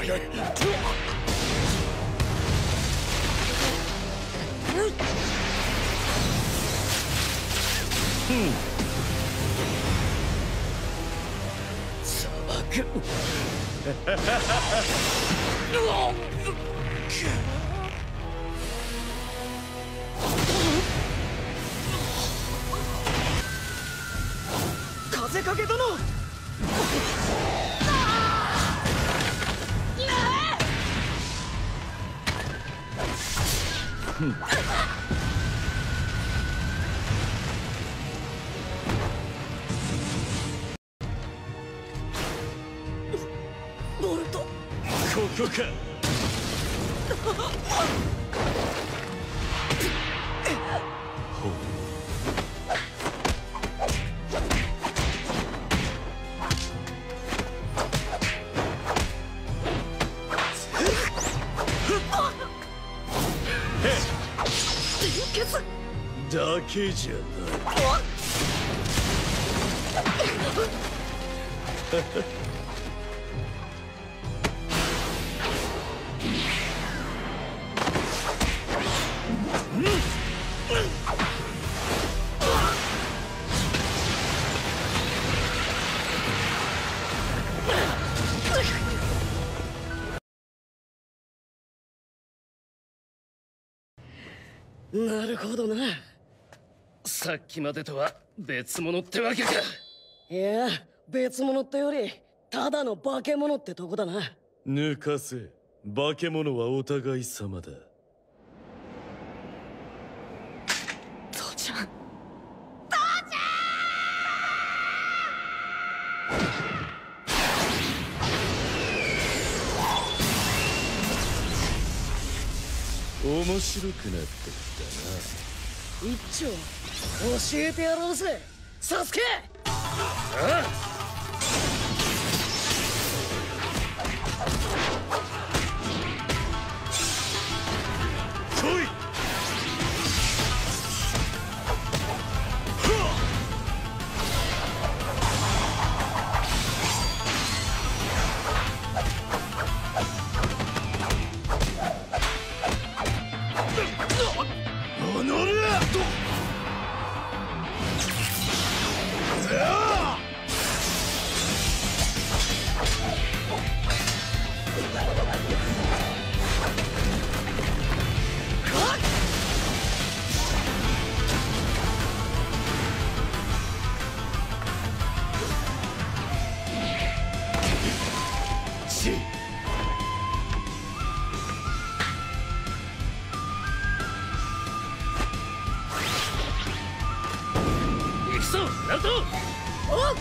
風影殿。ボルト。ここか。だけじゃない。なるほどな。さっきまでとは別物ってわけか。いや、別物ってよりただの化け物ってとこだな。抜かせ。化け物はお互い様だ。父ちゃん。父ちゃん。面白くなってきたな。一丁教えてやろうぜ、サスケ。ああ。来い。ナルト。おっ。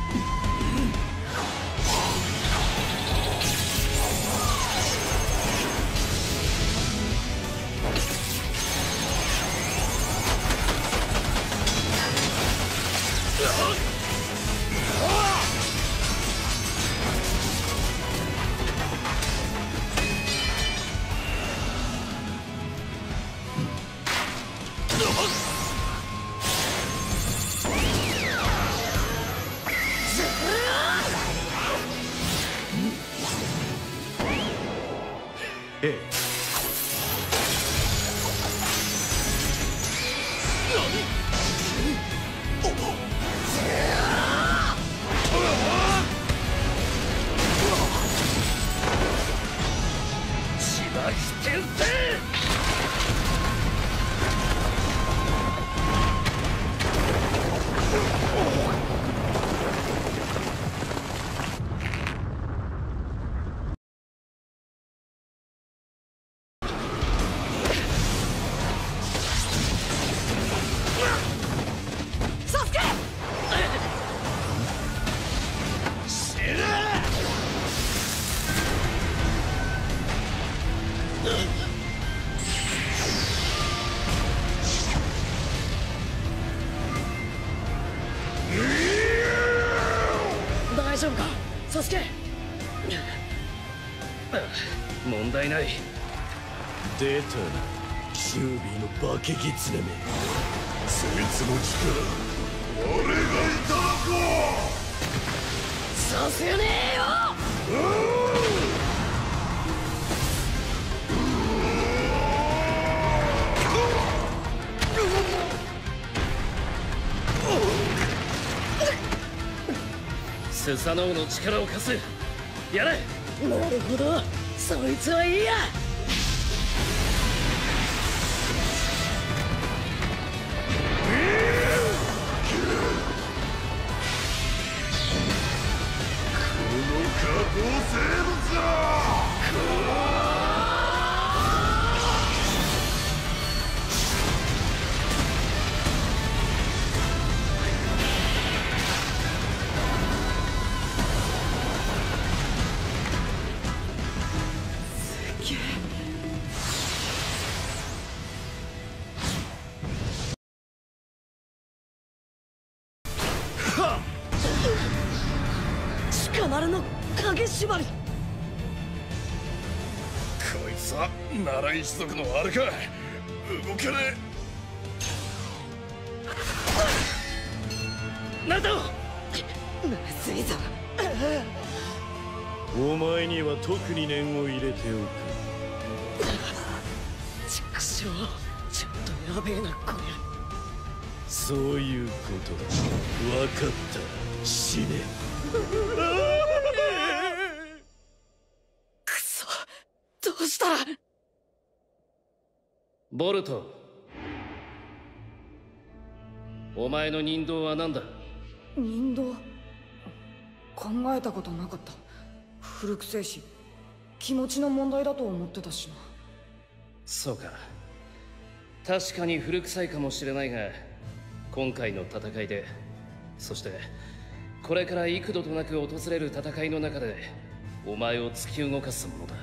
大丈夫か、サスケ。問題ない。出たな、キュービーの化けギツネめ。そいつの力、俺がいただこう。させねえよ。 スサノオの力を貸す。やれ。なるほど、そいつはいいや。 下等生物だ。 鹿丸の影縛り。こいつは奈良一族のあれか。動けねえ。なんだ。まずいぞ。 お前には特に念を入れておく。 畜生、ちょっとやべえなこりゃ。 そういうことだ。分かった。死ね。 くそ、どうした。ボルト、お前の任道は何だ。 任道、考えたことなかった。古くせえし気持ちの問題だと思ってたしな。 そうか、確かに古臭いかもしれないが、今回の戦いで、そしてこれから幾度となく訪れる戦いの中でお前を突き動かすものだ。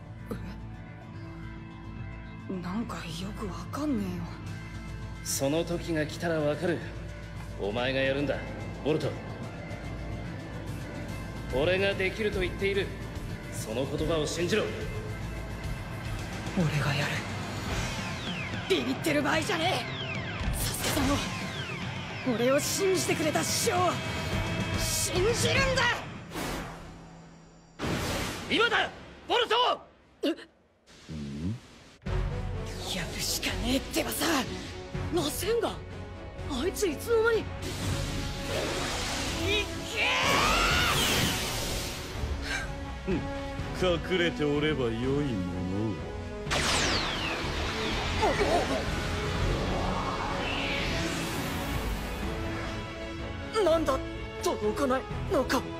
なんかよくわかんねえよ。 その時が来たらわかる。お前がやるんだ、ボルト。俺ができると言っている。その言葉を信じろ。 俺がやる。ビビってる場合じゃねえ。サスケさんを、俺を信じてくれた師匠を信じるんだ。 今だボルト。 やるしかねえってばさ。 螺旋岩、あいついつの間に。いけ隠れておればよいもの。なんだ、届かないのか。 こ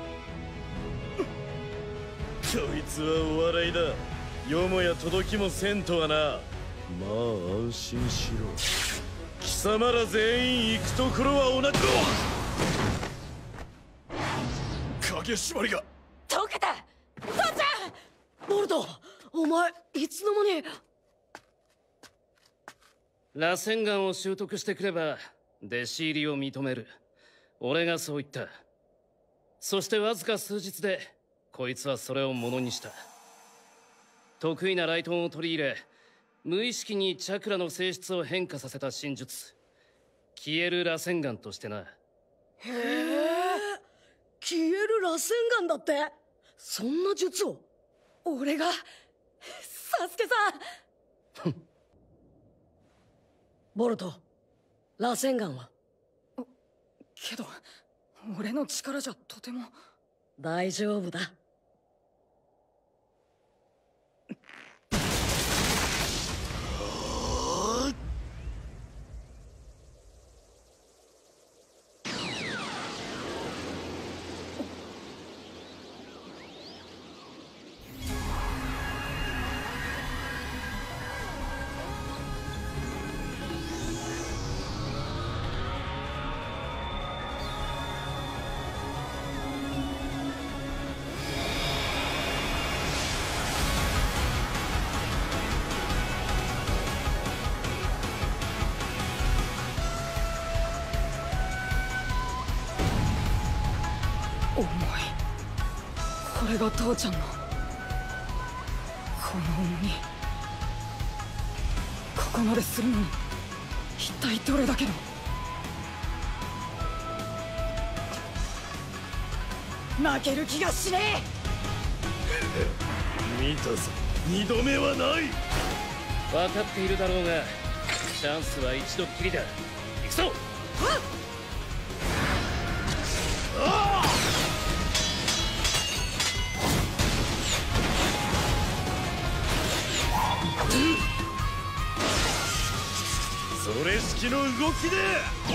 いつはお笑いだ。よもや届きもせんとはな。まあ安心しろ。貴様ら全員行くところは同じ。 影縛りが解けた。父ちゃん。 ボルト、お前いつの間に。螺旋岩を習得してくれば弟子入りを認める。俺がそう言った。そしてわずか数日でこいつはそれをものにした。得意な雷遁を取り入れ、無意識にチャクラの性質を変化させた真術、消える螺旋岩としてな。へえ、消える螺旋岩だって。そんな術を。 俺がサスケさん。 ボルト、螺旋岩は。 けど俺の力じゃとても。 大丈夫だ。 重い。これが父ちゃんのこの重み。ここまでするのに一体どれだけの。負ける気がしね見たぞ、二度目はない。 分かっているだろうが、チャンスは一度きりだ。行くぞ。 え。 俺式の動きで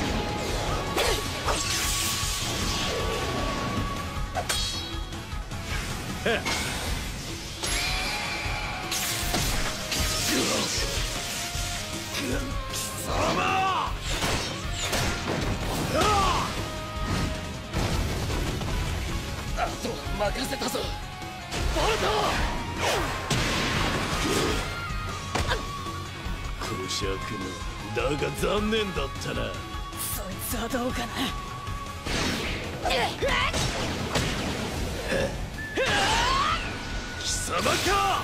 あとは任せたぞボル小尺のだが残念だったな。 そいつはどうかな。 貴様か。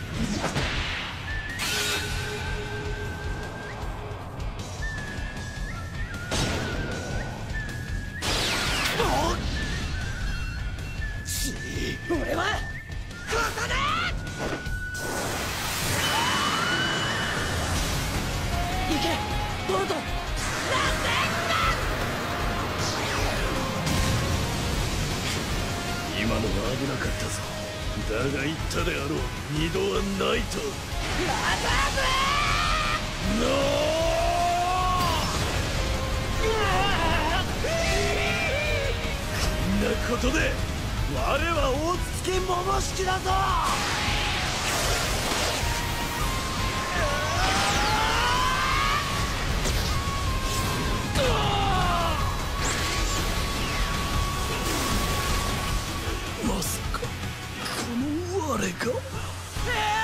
俺はここだ。行けボルト。 今のは危なかったぞ。だが言ったであろう、二度はないと。こんなことで我は大月桃式だぞ。まさかこの我が